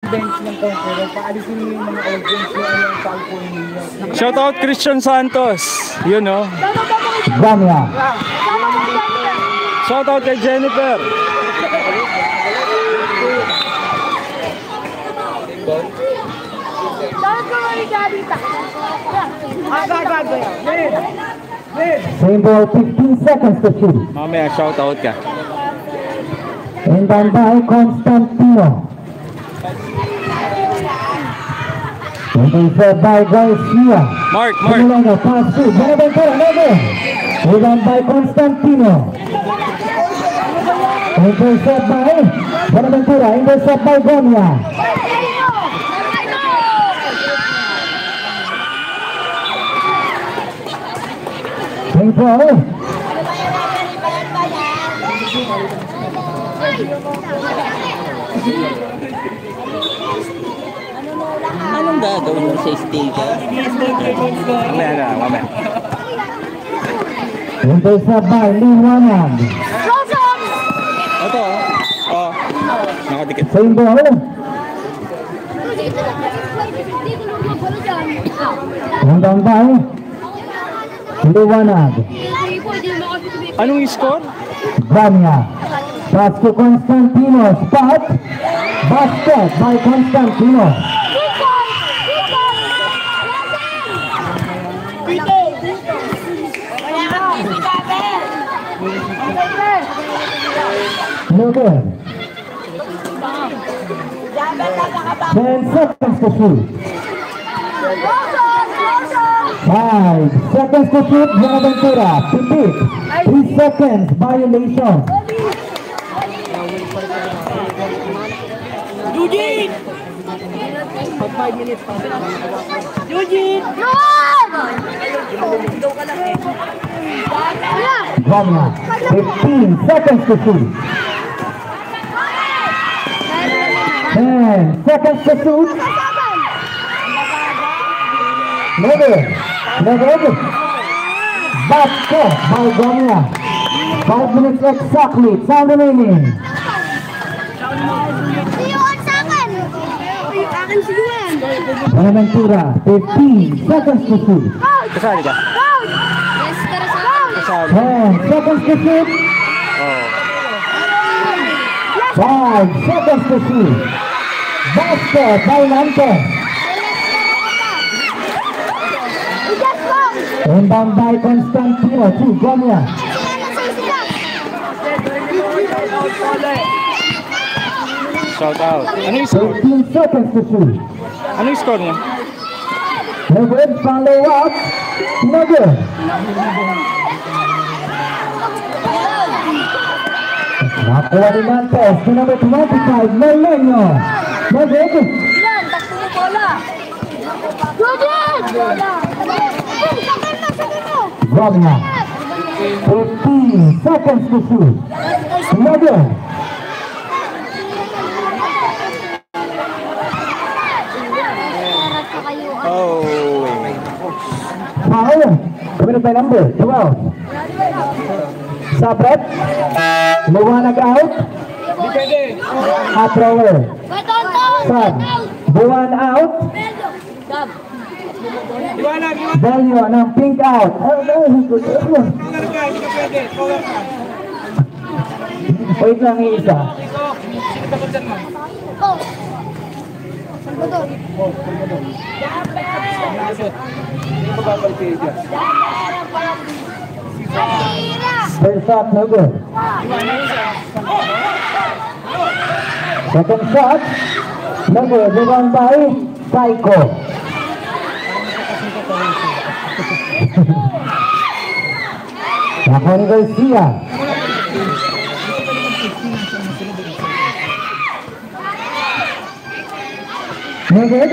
bench ng Conqueror, paalisin niyo yung mga audience niyo yung cellphone niyo. Shoutout Christian Santos. Yun o. Ganya. Shoutout kay Jennifer. Same ball, 15 seconds to shoot. Mamaya shoutout ka. And then by Constantino. Intercept by Garcia. Mark. Tumulong pass to Bonaventura. And then by Constantino. Intercept by Bonaventura. Intercept by Gonia. Same ball. Anong gagawin mo sa sticker? Mamaya. Intercept by Liwanag. Ito oh. Nakadikit. Same ball. And then by Liwanag. Anong score? Ganya. Pass to Constantino. Spot. Basket by Constantino. No good. 10 seconds to shoot. 5 seconds to shoot. Bonaventura. Repeat. 3 seconds. Violation. Eugene! 5 minutes pa. Eugene! Ganya. 15 seconds to shoot. 10 seconds to shoot. No good. Basket by Ganya. 5 minutes exactly. Time remaining. Bonaventura, 15 seconds to shoot. Kasali ka? 10 seconds to shoot. 5 seconds to shoot. Basket by Nante. Inbound by Constantino to Ganya. Shoutout. Anong score? 15 seconds to shoot. Anong score niya? No good, follow up. No good. Nakuha ni Nantes to number 25, Melenio. No good. Ganya. 15 seconds to shoot. No good. Foul. Committed by number 12. Sabret. Liwanag out. Hot roller. Sub. Buwan out. Belio ng pink out. Wait lang isa. First shot, no good. Second shot, no good. The one by Psycho. Juan Garcia. No good.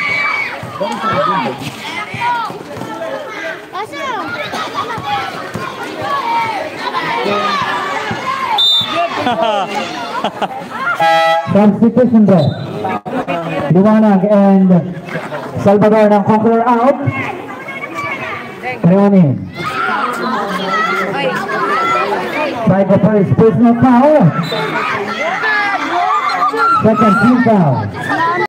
Substitution there. Liwanag and Salvador ng Conqueror out. Reonin. By the first personal foul. Second team foul.